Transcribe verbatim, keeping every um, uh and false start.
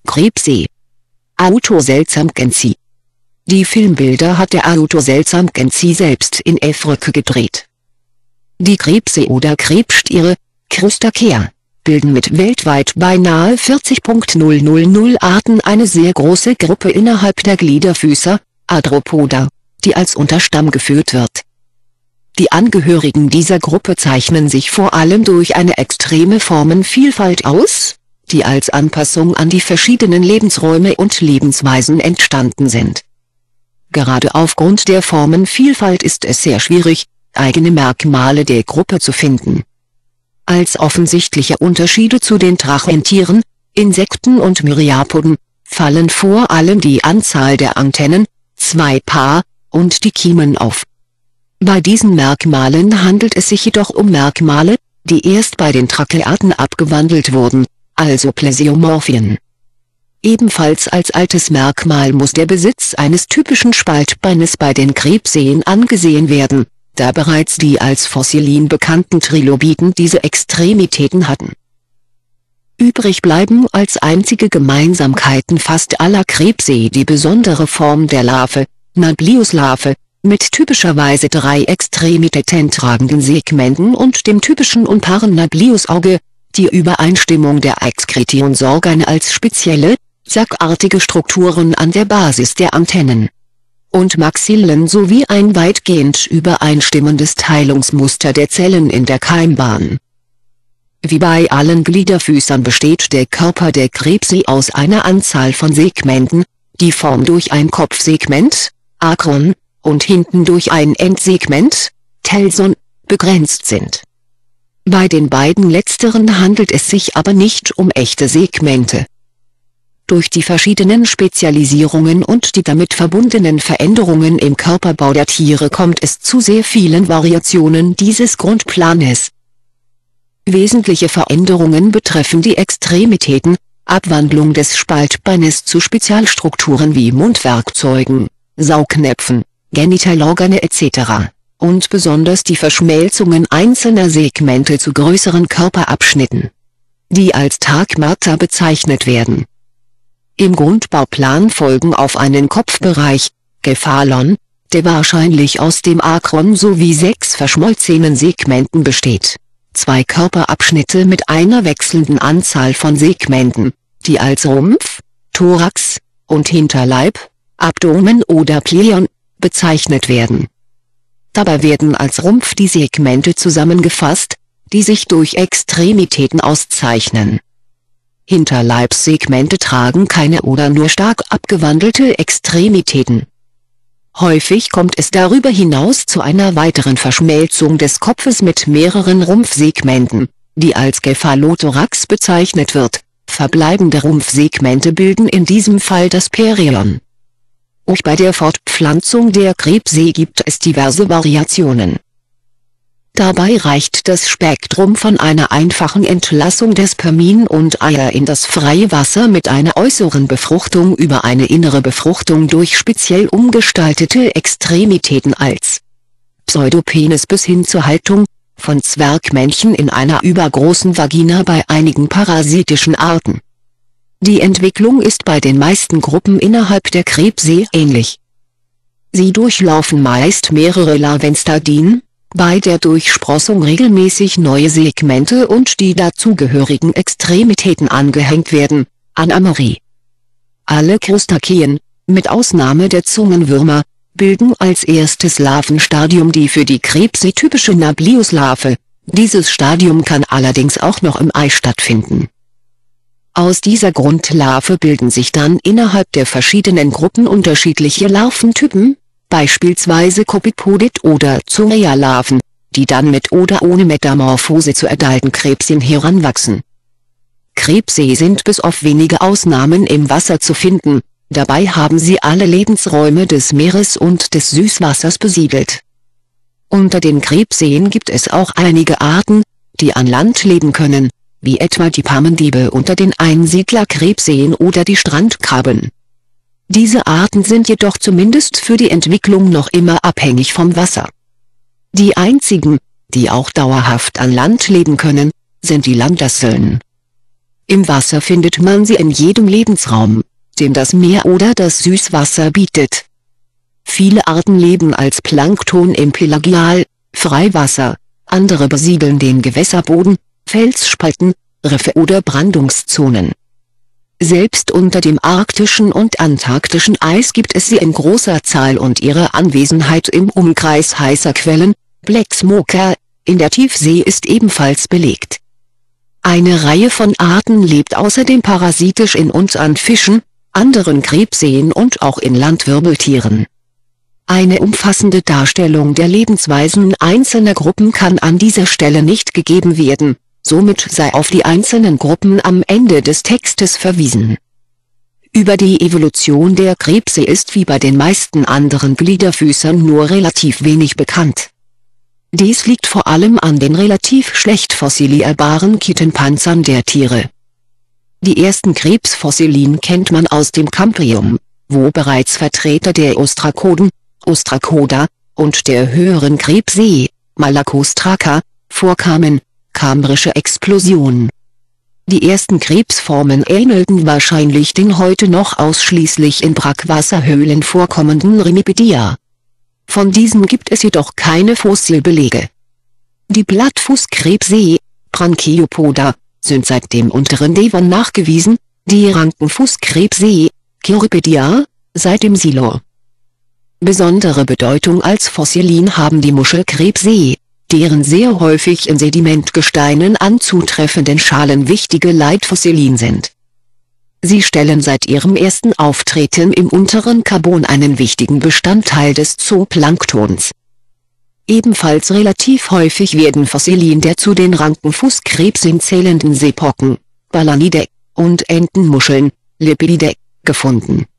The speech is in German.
Krebse. Autor SelMcKenzie. Die Filmbilder hat der Autor SelMcKenzie selbst in Afrika gedreht. Die Krebse oder Krebstiere, Krustacea, bilden mit weltweit beinahe vierzigtausend Arten eine sehr große Gruppe innerhalb der Gliederfüßer, Arthropoda, die als Unterstamm geführt wird. Die Angehörigen dieser Gruppe zeichnen sich vor allem durch eine extreme Formenvielfalt aus, die als Anpassung an die verschiedenen Lebensräume und Lebensweisen entstanden sind. Gerade aufgrund der Formenvielfalt ist es sehr schwierig, eigene Merkmale der Gruppe zu finden. Als offensichtliche Unterschiede zu den Trachentieren, Insekten und Myriapoden, fallen vor allem die Anzahl der Antennen, zwei Paar, und die Kiemen auf. Bei diesen Merkmalen handelt es sich jedoch um Merkmale, die erst bei den Tracheaten abgewandelt wurden, also Plesiomorphien. Ebenfalls als altes Merkmal muss der Besitz eines typischen Spaltbeines bei den Krebseen angesehen werden, da bereits die als Fossilien bekannten Trilobiten diese Extremitäten hatten. Übrig bleiben als einzige Gemeinsamkeiten fast aller Krebse die besondere Form der Larve, Nablius-Larve, mit typischerweise drei Extremitäten tragenden Segmenten und dem typischen unpaaren Nablius-Auge, die Übereinstimmung der Exkretionsorgane als spezielle, sackartige Strukturen an der Basis der Antennen und Maxillen sowie ein weitgehend übereinstimmendes Teilungsmuster der Zellen in der Keimbahn. Wie bei allen Gliederfüßern besteht der Körper der Krebse aus einer Anzahl von Segmenten, die vorn durch ein Kopfsegment, Akron, und hinten durch ein Endsegment, Telson, begrenzt sind. Bei den beiden letzteren handelt es sich aber nicht um echte Segmente. Durch die verschiedenen Spezialisierungen und die damit verbundenen Veränderungen im Körperbau der Tiere kommt es zu sehr vielen Variationen dieses Grundplanes. Wesentliche Veränderungen betreffen die Extremitäten, Abwandlung des Spaltbeines zu Spezialstrukturen wie Mundwerkzeugen, Saugnäpfen, Genitalorgane et cetera, und besonders die Verschmelzungen einzelner Segmente zu größeren Körperabschnitten, die als Tagmata bezeichnet werden. Im Grundbauplan folgen auf einen Kopfbereich, Cephalon, der wahrscheinlich aus dem Akron sowie sechs verschmolzenen Segmenten besteht, zwei Körperabschnitte mit einer wechselnden Anzahl von Segmenten, die als Rumpf, Thorax, und Hinterleib, Abdomen oder Pleion, bezeichnet werden. Dabei werden als Rumpf die Segmente zusammengefasst, die sich durch Extremitäten auszeichnen. Hinterleibssegmente tragen keine oder nur stark abgewandelte Extremitäten. Häufig kommt es darüber hinaus zu einer weiteren Verschmelzung des Kopfes mit mehreren Rumpfsegmenten, die als Cephalothorax bezeichnet wird. Verbleibende Rumpfsegmente bilden in diesem Fall das Perion. Auch bei der Fortpflanzung der Krebse gibt es diverse Variationen. Dabei reicht das Spektrum von einer einfachen Entlassung der Spermien und Eier in das freie Wasser mit einer äußeren Befruchtung über eine innere Befruchtung durch speziell umgestaltete Extremitäten als Pseudopenis bis hin zur Haltung von Zwergmännchen in einer übergroßen Vagina bei einigen parasitischen Arten. Die Entwicklung ist bei den meisten Gruppen innerhalb der Krebse ähnlich. Sie durchlaufen meist mehrere Larvenstadien, bei der Durchsprossung regelmäßig neue Segmente und die dazugehörigen Extremitäten angehängt werden, Anamorie. Alle Krustaceen, mit Ausnahme der Zungenwürmer, bilden als erstes Larvenstadium die für die Krebse typische Nablius-Larve, dieses Stadium kann allerdings auch noch im Ei stattfinden. Aus dieser Grundlarve bilden sich dann innerhalb der verschiedenen Gruppen unterschiedliche Larventypen, beispielsweise Copipodid- oder Zunea-Larven, die dann mit oder ohne Metamorphose zu adulten Krebsen heranwachsen. Krebse sind bis auf wenige Ausnahmen im Wasser zu finden, dabei haben sie alle Lebensräume des Meeres und des Süßwassers besiedelt. Unter den Krebseen gibt es auch einige Arten, die an Land leben können, wie etwa die Pamendiebe unter den Einsiedlerkrebseen oder die Strandkrabben. Diese Arten sind jedoch zumindest für die Entwicklung noch immer abhängig vom Wasser. Die einzigen, die auch dauerhaft an Land leben können, sind die Landasseln. Im Wasser findet man sie in jedem Lebensraum, den das Meer oder das Süßwasser bietet. Viele Arten leben als Plankton im Pelagial, Freiwasser, andere besiedeln den Gewässerboden, Felsspalten, Riffe oder Brandungszonen. Selbst unter dem arktischen und antarktischen Eis gibt es sie in großer Zahl und ihre Anwesenheit im Umkreis heißer Quellen, Black Smoker, in der Tiefsee ist ebenfalls belegt. Eine Reihe von Arten lebt außerdem parasitisch in und an Fischen, anderen Krebseen und auch in Landwirbeltieren. Eine umfassende Darstellung der Lebensweisen einzelner Gruppen kann an dieser Stelle nicht gegeben werden. Somit sei auf die einzelnen Gruppen am Ende des Textes verwiesen. Über die Evolution der Krebse ist wie bei den meisten anderen Gliederfüßern nur relativ wenig bekannt. Dies liegt vor allem an den relativ schlecht fossilierbaren Kittenpanzern der Tiere. Die ersten Krebsfossilien kennt man aus dem Kambrium, wo bereits Vertreter der Ostrakoden, Ostracoda, und der höheren Krebsee, Malacostraca, vorkamen. Kambrische Explosion. Die ersten Krebsformen ähnelten wahrscheinlich den heute noch ausschließlich in Brackwasserhöhlen vorkommenden Rimipedia. Von diesen gibt es jedoch keine Fossilbelege. Die Blattfußkrebse, Branchiopoda, sind seit dem unteren Devon nachgewiesen, die Rankenfußkrebse, Chirripedia, seit dem Silo. Besondere Bedeutung als Fossilien haben die Muschelkrebse, deren sehr häufig in Sedimentgesteinen anzutreffenden Schalen wichtige Leitfossilien sind. Sie stellen seit ihrem ersten Auftreten im unteren Karbon einen wichtigen Bestandteil des Zooplanktons. Ebenfalls relativ häufig werden Fossilien der zu den Rankenfußkrebsen zählenden Seepocken, Balanidae, und Entenmuscheln, Lepididae, gefunden.